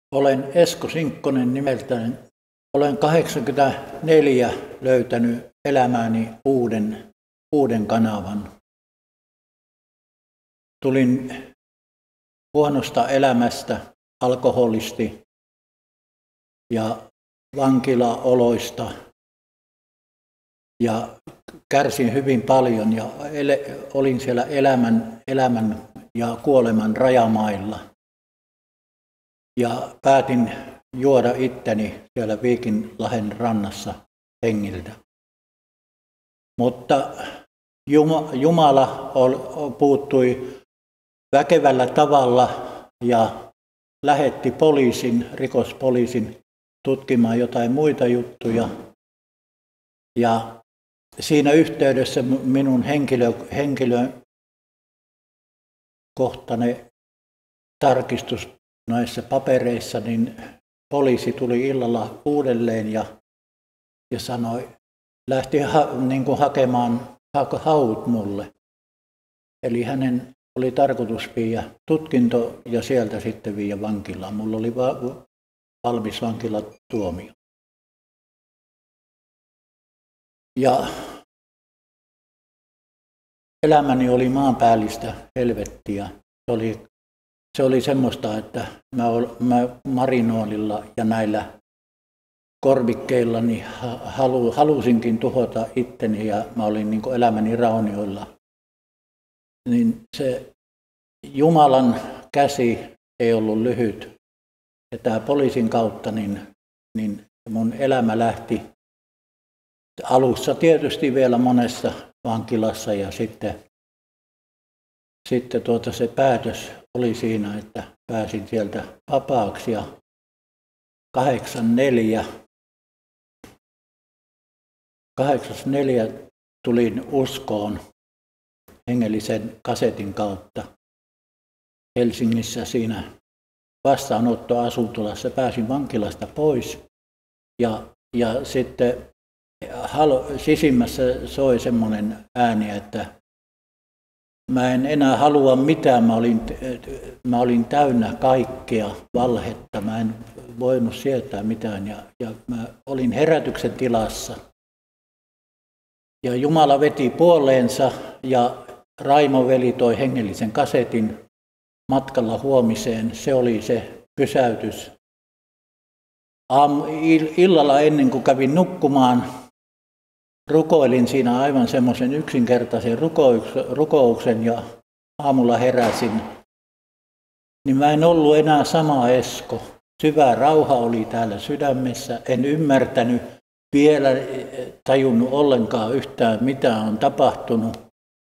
Olen Esko Sinkkonen nimeltäni. Olen 84 löytänyt elämääni uuden kanavan. Tulin huonosta elämästä, alkoholisti ja vankilaoloista ja kärsin hyvin paljon ja olin siellä elämän ja kuoleman rajamailla. Ja päätin juoda itteni siellä Viikinlahden rannassa hengiltä. Mutta Jumala puuttui väkevällä tavalla ja lähetti rikospoliisin tutkimaan jotain muita juttuja. Ja siinä yhteydessä minun henkilökohtainen tarkistus näissä papereissa, niin poliisi tuli illalla uudelleen ja lähti hakemaan haut mulle. Eli hänen oli tarkoitus viedä tutkinto ja sieltä sitten viedä vankilaan. Mulla oli valmis vankilatuomio. Ja elämäni oli maanpäällistä helvettiä. Se oli semmoista, että mä marinoolilla ja näillä korvikkeilla niin halusinkin tuhota itteni ja mä olin niin kuin elämäni raunioilla. Niin se Jumalan käsi ei ollut lyhyt. Ja tämä poliisin kautta niin mun elämä lähti alussa tietysti vielä monessa vankilassa ja sitten se päätös oli siinä, että pääsin sieltä vapaaksi ja 84 tulin uskoon hengellisen kasetin kautta Helsingissä siinä vastaanottoasuntolassa. Pääsin vankilasta pois ja sitten sisimmässä soi semmoinen ääni, että mä en enää halua mitään, mä olin täynnä kaikkea valhetta, mä en voinut sietää mitään ja mä olin herätyksen tilassa. Ja Jumala veti puoleensa ja Raimo veli toi hengellisen kasetin matkalla huomiseen, se oli se pysäytys. Illalla ennen kuin kävin nukkumaan, rukoilin siinä aivan semmoisen yksinkertaisen rukouksen ja aamulla heräsin. Niin mä en ollut enää sama Esko. Syvä rauha oli täällä sydämessä. En ymmärtänyt vielä, tajunnut ollenkaan yhtään mitä on tapahtunut.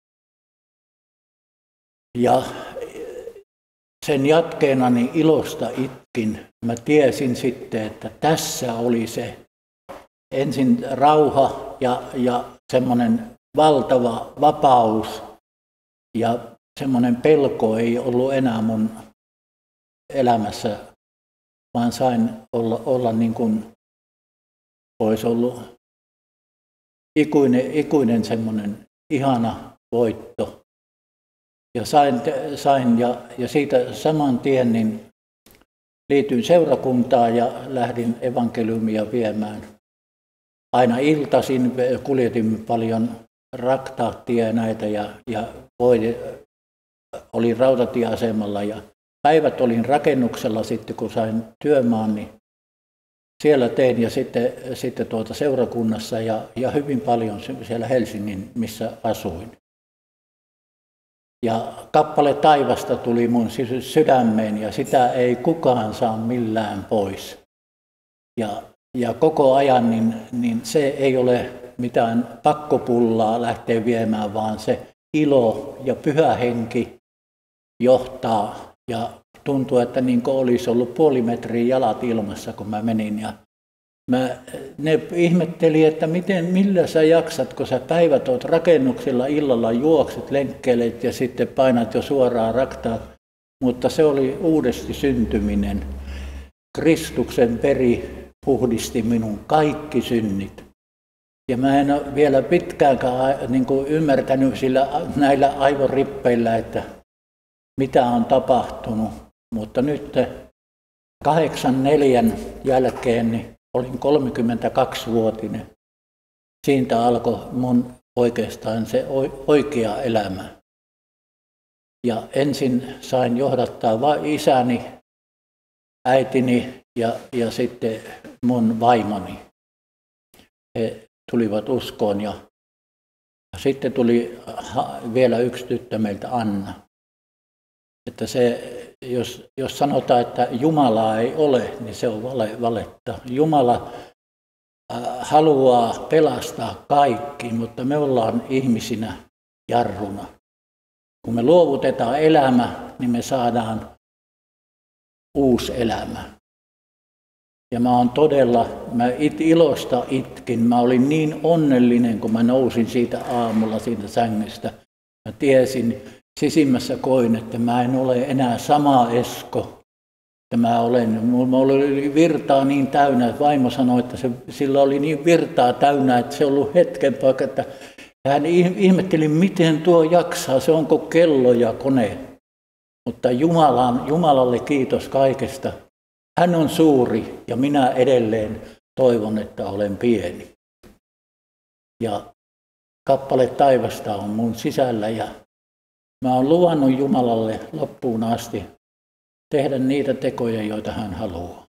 Ja sen jatkeena niin ilosta itkin. Mä tiesin sitten, että tässä oli se ensin rauha ja semmoinen valtava vapaus ja semmoinen pelko ei ollut enää mun elämässä, vaan sain olla niin kuin olisi ollut ikuinen semmoinen ihana voitto. Ja sain ja siitä saman tien niin liityin seurakuntaan ja lähdin evankeliumia viemään. Aina iltaisin kuljetin paljon raktaattia ja näitä ja olin rautatieasemalla ja päivät olin rakennuksella sitten kun sain työmaan, niin siellä tein ja sitten seurakunnassa ja hyvin paljon siellä Helsingin, missä asuin. Ja kappale taivasta tuli mun sydämeen ja sitä ei kukaan saa millään pois. Ja koko ajan niin se ei ole mitään pakkopullaa lähteä viemään, vaan se ilo ja pyhä henki johtaa. Ja tuntuu, että niin kuin olisi ollut puoli metriä jalat ilmassa, kun mä menin. Ja ne ihmetteli, että millä sä jaksat, kun sä päivät oot rakennuksilla, illalla juokset, lenkkeilet ja sitten painat jo suoraan raktaat. Mutta se oli uudesti syntyminen. Kristuksen veri puhdisti minun kaikki synnit. Ja mä en ole vielä pitkäänkään niin kuin ymmärtänyt näillä aivorippeillä, että mitä on tapahtunut. Mutta nyt 84 jälkeen niin olin 32-vuotinen. Siitä alkoi mun oikeastaan se oikea elämä. Ja ensin sain johdattaa vain isäni, äitini ja sitten mun vaimoni. He tulivat uskoon ja sitten tuli vielä yksi tyttö meiltä, Anna. Että se, jos sanotaan, että Jumalaa ei ole, niin se on valetta. Jumala haluaa pelastaa kaikki, mutta me ollaan ihmisinä jarruna. Kun me luovutetaan elämä, niin me saadaan uusi elämä. Ja mä ilosta itkin. Mä olin niin onnellinen, kun mä nousin siitä aamulla siitä sängystä. Mä tiesin, sisimmässä koin, että mä en ole enää sama Esko. Mulla oli virtaa niin täynnä, että vaimo sanoi, että sillä oli niin virtaa täynnä, että se on ollut hetken paikka, että hän ihmetteli, miten tuo jaksaa, se onko kello ja kone. Mutta Jumalalle kiitos kaikesta. Hän on suuri ja minä edelleen toivon, että olen pieni. Ja kappale taivasta on mun sisällä ja mä oon luvannut Jumalalle loppuun asti tehdä niitä tekoja, joita hän haluaa.